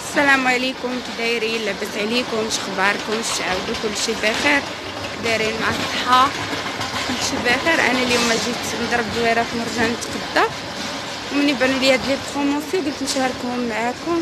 السلام عليكم، كي دايرين؟ لاباس عليكم؟ شخباركم؟ شعاودو كلشي بخير؟ دايرين مع الصحة؟ كلشي بخير. انا اليوم جيت نضرب دويره في مرجان نتقدا، ومني بانوا لي هاد لي بروموسيون قلت نشاركهم معاكم.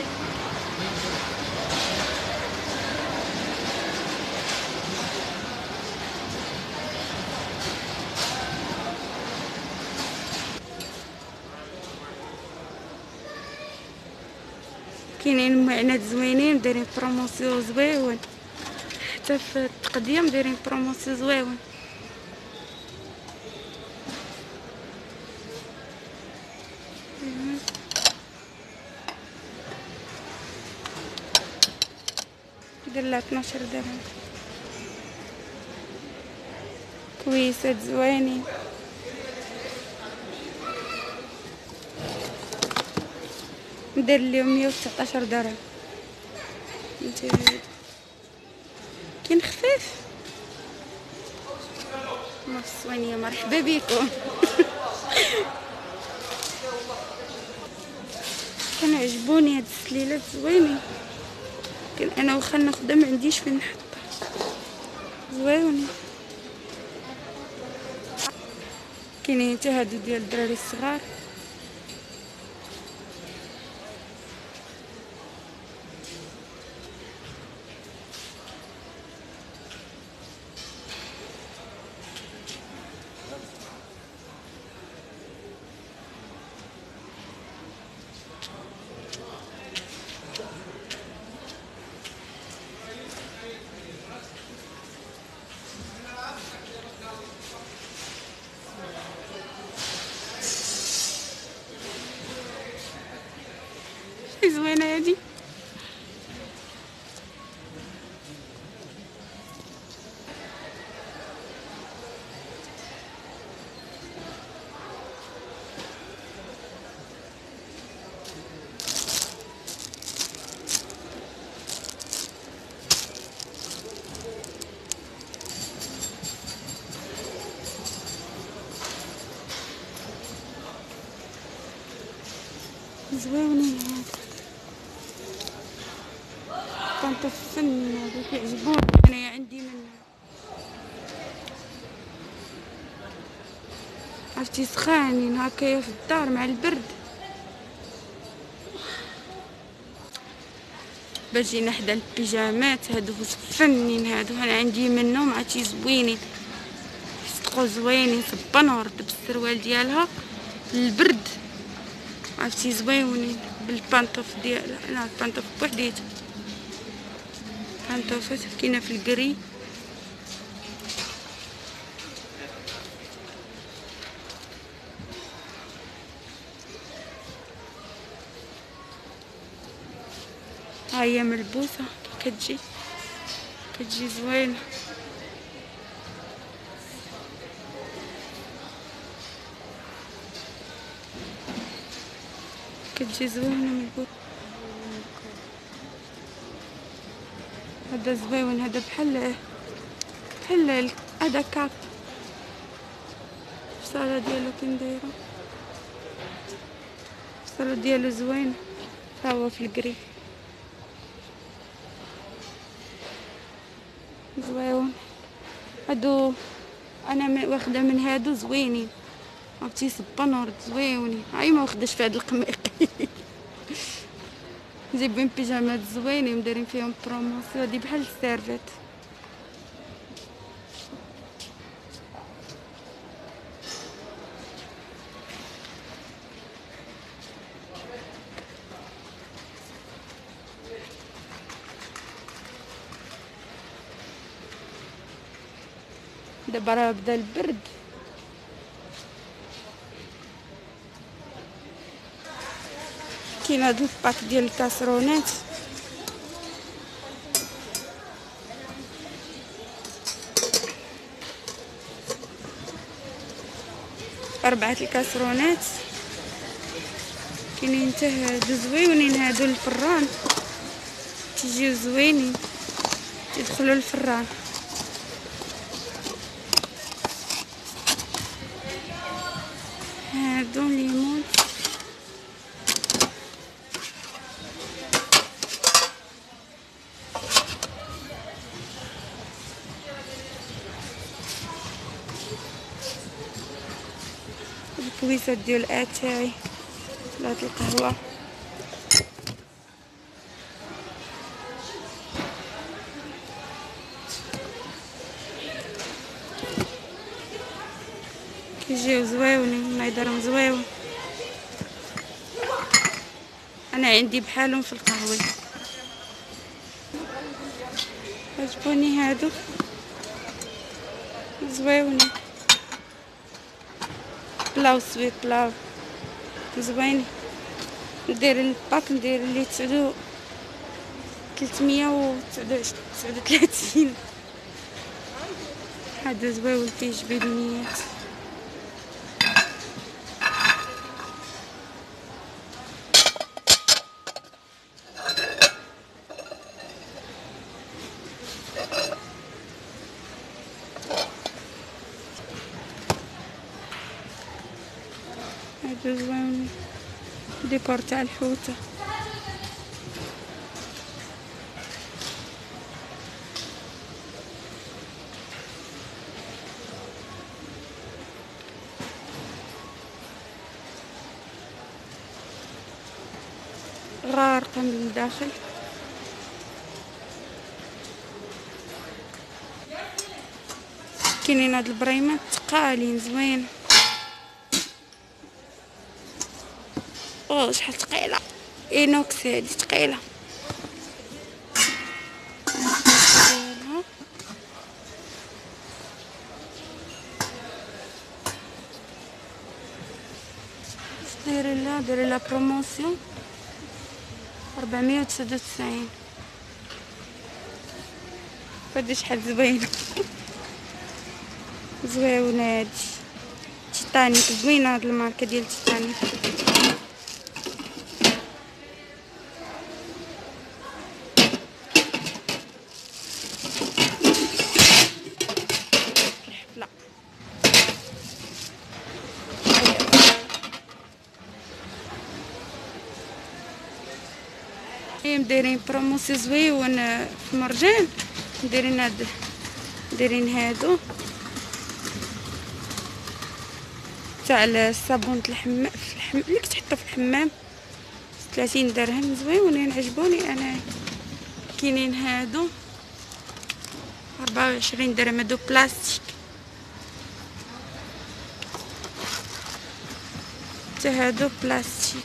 كاينين معينات زوينين، دايرين بروموسيون زويون، حتى في التقديم دايرين بروموسيون زويون. دير لها 12 درهم. كويسات زوينين. ندير لهم 119 درهم. كاين خفيف نص وينيا. مرحبا بكم. كانوا عجبوني هاد السليلات زوينين، لكن انا واخا ناخدها ما عنديش فين نحطها. زوينين. كاينين حتى هادو ديال الدراري الصغار. زوينه هادي. زوينين هادو. طنطا فن هادو كيعجبوني، انايا عندي منهم. عرفتي سخانين هكايا في الدار مع البرد. باش جينا حدا البيجامات هادو فنين هادو، انا عندي منهم عرفتي زوينين، يصدقوا زوينين. صبانورد بالسروال ديالها البرد، عرفتي زويونين بالبانطوف ديالها. انا البانطوف بوحديتها، بانطوفات كاينه في الكري. ها هي ملبوسه كتجي زوينه. كتجي زوينه ملبوسه. هذا زوين، هذا بحال هذا كاب. الصاله ديالو كي دايره، الصاله ديالو زوين، ها هو في الكري زوين. هادو انا واخده من هادو زوينين، عرفتي صبانورد زويونين. هاي ما واخداش في هاد القميق. جايبين بيجامات زوينين دايرين فيهم بروموسيون. هادي بحال السيرفيت. دابا راه بدا البرد. كاين هاد الباك ديال الكاسرونات، أربعة الكاسرونات. كاينين حتى هادو زويونين، هادو الفران تيجيو زوينين، تيدخلوا الفران. هادو ليمون كويسات ديال اتاي لهاد القهوه. كيجيو زويونين نايدرهم زويون. انا عندي بحالهم في القهوه. عجبوني هادو زويونين. بلاو سويت بلاو زوينين. ندير الباك ندير اللي 339. هذا زويون فيه جبيدونيات. هذا زويون ديكور تاع الحوته. غارقه من الداخل. كاينين هاد البريمات تقالين زوين. شحال ثقيله اينوكس هادي ثقيله. دايره لا بروموسيون 499. فهادي شحال زوينه. زوينه هادي تيتانيك زوينه هاد الماركه ديال تيتانيك. لا دايرين بروموسيون زويون في مرجان. دايرين هادو تاع الصابون الحمام اللي كتحطو في الحمام 30 درهم زويونين عجبوني انا. كاينين هادو 24 درهم. هادو بلاستيك حتى هادو بلاستيك.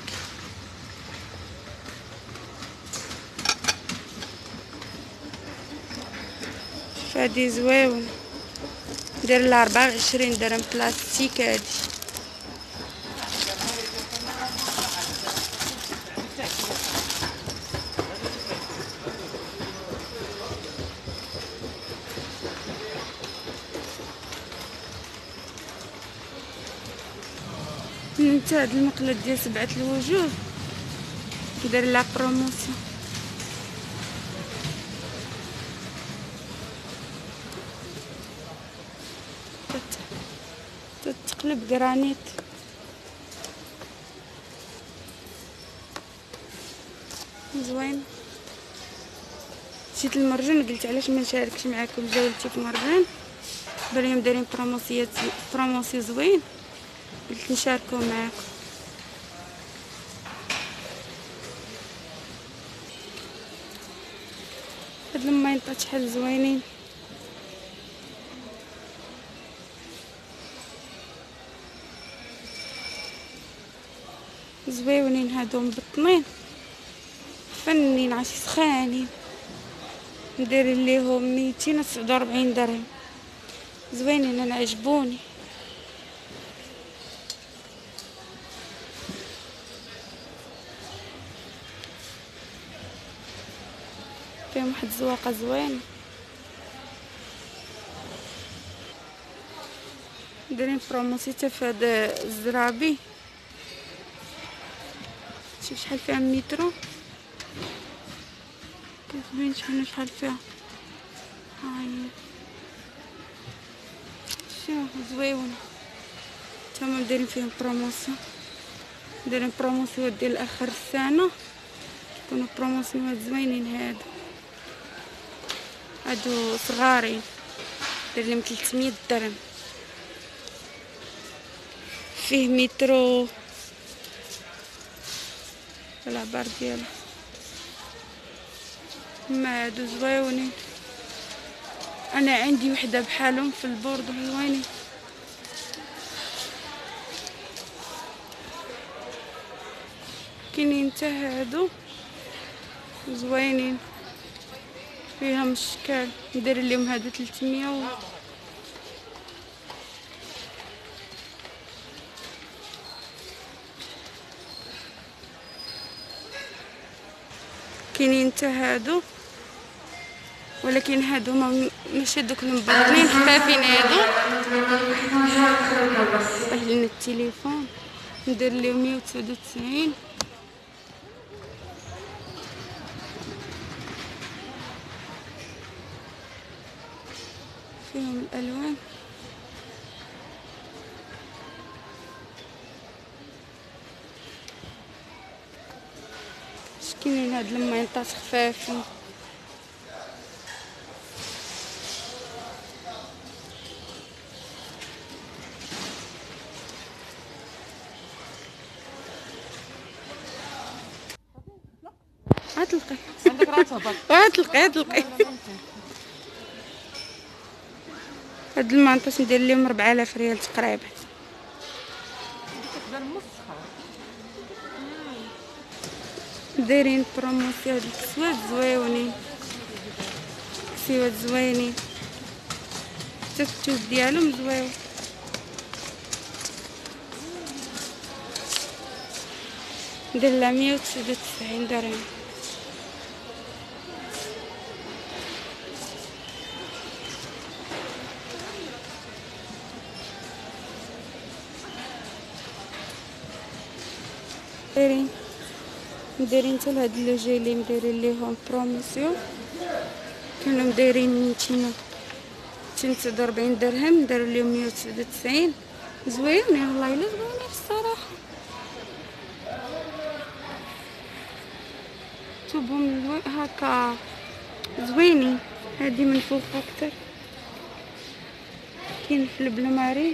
فهادي زويون داير لها 24 درهم بلاستيك. هادي انت هاد المقلة ديال 7 الوجوه داير لها بروموسيون. تتقلب جرانيت زوين. مشيت للمرجان قلت علاش ما نشاركش معاكم جولتي في مرجان. بالهم دايرين بروموسيون زوين قلت نشاركو معاكم. هاد الماينطات شحال زوينين. زويونين هادو مبطنين فنين عاشي سخانين. ندير ليهم 249 درهم زوينين انا عجبوني. فيهم واحد الزواقه زوينه. دايرين بروموسيون حتى في هذا الزرابي. شوف شحال فيها مترو. كتبين شحال فيها. هاي شوف زويونه. تما دايرين فيهم بروموسيون. دايرين بروموسيون ديال اخر السنه. كيكونوا بروموسيونات زوينين. هادو صغارين داير لهم 300 درهم. فيه مترو العبار ديالو. ما هادو زويونين، انا عندي وحده بحالهم في البوردو زوينين. كاينين حتى هادو زوينين فيهم الشكال، ندير لهم هادو 300 كاينين حتى هادو، ولكن هادو ماشي دوك المبطنين، خفافين هادو. طيح لنا التليفون، ندير لهم 199. فيهم الالوان. كاينين هاد المينطات خفافين. هتلقي عندك راه تهبط. هتلقي هاد المنطقة ندير لهم 4000 ريال تقريبا. دايرين بروموسيون هاد الكسوات زويونين، كسوات زوينين، حتى التوب ديالهم زويون. ندير لها 199 درهم. دايرين حتى لهاد لو جيلي مدايرين ليهم بروموسيون، كانوا دايرين 249 درهم، داروا ليهم 199. زوينين والله الا زوينين الصراحه، توبهم زوين هكا زوينين. هادي من فوق اكتر، كاين في البلو ماري.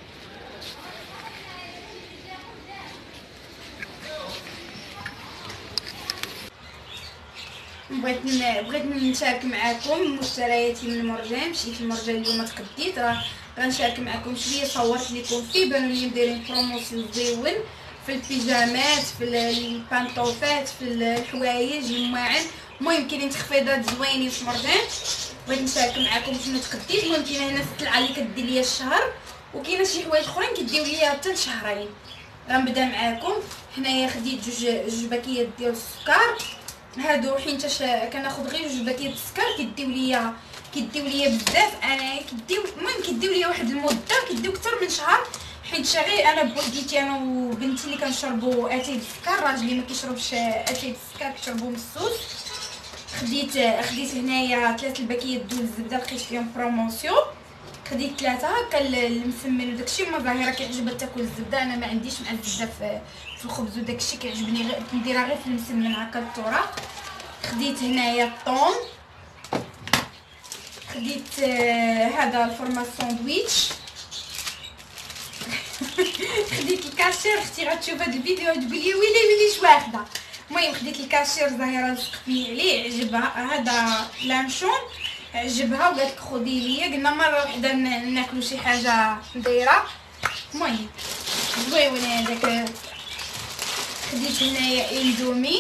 بغيت نشارك معكم مشترياتي من مرجان. مشيت لمرجان اليوم تقديت، راه غنشارك معكم شويه. صورت لكم فيه، بانوا لي مديرين بروموسيون زوين في البيجامات، في البانطوفات، في الحوايج، الماعن. المهم كاينين تخفيضات زوينين في مرجان. بغيت نشارك معكم شنو تقديت. المهم كاينه هنا السلعه اللي كدير ليا الشهر، وكاينه شي حوايج اخرين كيديو ليا حتى شهرين. غنبدا معكم. هنايا خديت جوج باكيات ديال السكر. هادو حينتاش كناخذ غير جوج باكيات السكر كيديو ليا بزاف. انا المهم كيديو ليا واحد المده، كيديو اكثر من شهر. حيت غير انا بوحديتي، انا وبنتي اللي كنشربوا اتاي السكر. راجلي ما كيشربش اتاي السكر، كيشربوا مسوس. خديت هنايا 3 الباكيات ديال الزبده، لقيت فيهم بروموسيون. خديت 3 هكا المسمن وداكشي. ما ظاهره كيعجبها تاكل الزبده، انا ما عنديش مع الزبده في الخبز وداكشي، كيعجبني غير نديرها غير في المسمن هكا التوراق. خديت هنايا الطون. خديت هذا الفورماج ساندويتش. خديت الكاشير. اختي غتشوف هذا الفيديو تقول لي ويلي واش واخده. المهم خديت الكاشير، ظاهره لصقتني عليه، عجبها هذا لانشون، عجبها وقالت لك خدي ليا. قلنا مره وحده ناكلوا شي حاجه دايره. المهم زويون هذاك. خديت هنايا اندومي.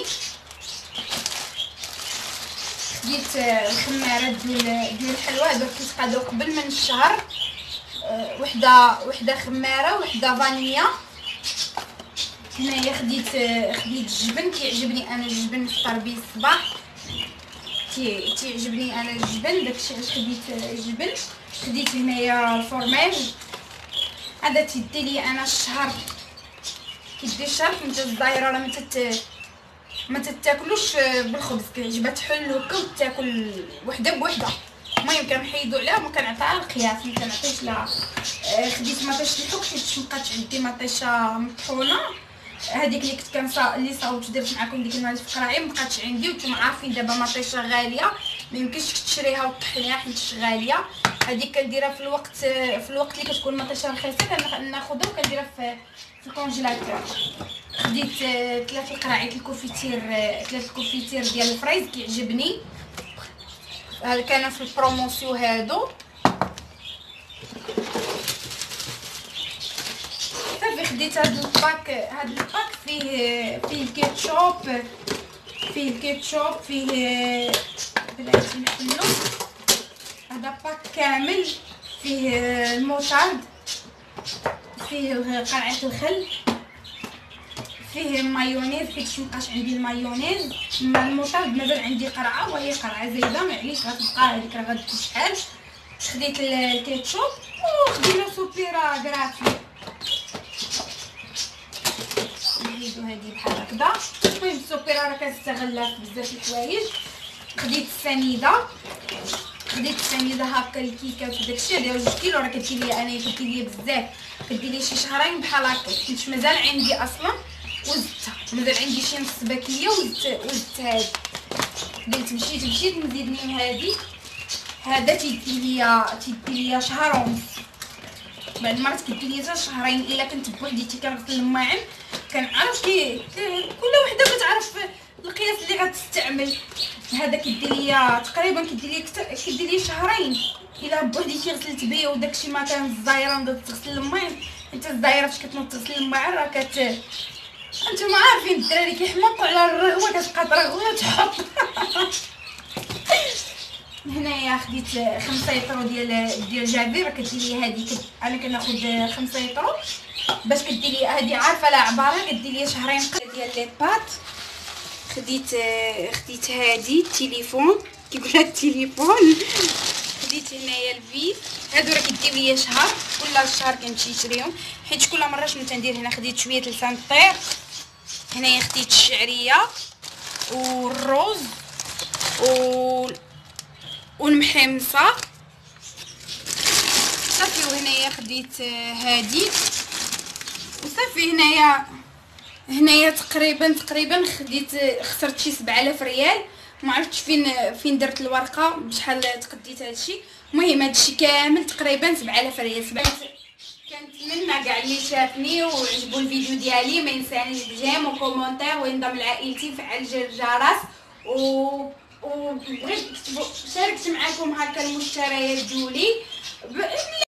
خديت الخماره ديال الحلوى، هذوك كيتقادو قبل من الشهر. وحده خماره وحده فانيليا. هنايا خديت الجبن. كيعجبني انا الجبن نفطر به الصباح، تيعجبني انا الجبن، داكشي علاش خديت الجبن. خديت هنايا الفورماج، هذا تيدي لي انا الشهر، كيدي الشهر. حيت الظاهره راه ما تتاكلوش بالخبز، كيعجبها تحل هكا وتاكل وحده بوحده. المهم كنحيدو عليها وما كنعطيها القياس، ما كنعطيش لها. خديت مطيشه الحك حيت مابقاتش عندي مطيشه مطحونه. هذيك اللي كنت اللي صاوبت درت معكم ديك المال في قراعي مابقاتش عندي، وانتم عارفين دابا مطيشه غاليه. ما يمكنش تشريها وتطحنيها حيت غاليه. هذه كنديرها في الوقت اللي كتكون المطيشه رخيصه كناخذها وكنديرها في الكونجيلاتور. خديت 3 قراعيط الكوفيتير، 3 الكوفيتير ديال الفريز كيعجبني، هذا كانوا في البروموسيون هادو. صافي خديت هاد الباك فيه الكيتشوب، فيه بلاتي نحلو. هذا باك كامل فيه الموطارد، فيه قرعه الخل، فيه مايونيز حيت مابقاش عندي المايونيز. مع الموطارد مازال عندي قرعه وهي قرعه زايده، معليش غتبقى هذيك راه غتدوز شحال. خديت الكيتشوب وخدينا سوبيرا غراتوي، نحيدو هادي بحال هكذا. المهم السوبيرا راه كنستغلها في بزاف الحوايج. خديت السنيده هكا الكيكات وداكشي ديال 2 كيلو، راه كدير ليا انا كدير ليا بزاف، كدير لي شي شهرين بحال هكا حيت مازال عندي اصلا وزدتها، مازال عندي شي نص باكيه وزدت هادي. قلت مشيت نزيد ليهم هذا تيدي ليا شهر ونص، بعد المرات كدير ليا حتى شهرين. الا كنت بوحديتي كنغسل الماعن كنعرف كل وحده كتعرف القياس اللي غتستعمل. هذا كيدير ليا تقريبا كيدير ليا شهرين. الا بوحديتي غسلت بيه وداكشي ما كان الزايره نضد تغسل الماعن، انت الزايره فاش كتنوض تغسل الماعن راه انتما عارفين الدراري كيحماقوا على الرغوه، كتبقى ترغوه تحط. هنايا خديت 5 يطرو ديال جافير، كدير لي هذه انا كناخذ 5 يطرو باش كدير لي هذه عارفه لا عباره كدير لي شهرين ديال لي بات. خديت هذه التليفون كيقولها التليفون. خديت هنايا الفيس، هادو راه كيديو ليا شهر، كل شهر كنمشي نشريهم حيت كل مره شنو تندير. هنا خديت شويه لسان الطير، هنايا خديت الشعريه والروز والمحمصه صافي. وهنايا خديت هادي وصافي. هنايا تقريبا خسرت شي 7000 ريال، ما عرفتش فين درت الورقه بشحال تقديت هادشي. المهم هادشي كامل تقريبا 7000 ريال. كنتمنى كاع اللي شافني وعجبو الفيديو ديالي ما ينسانيش بجيم وكومونتير وينضم لعائلتي ويفعل زر الجرس وبغيت شاركت معكم هكا المشتريات ديالي.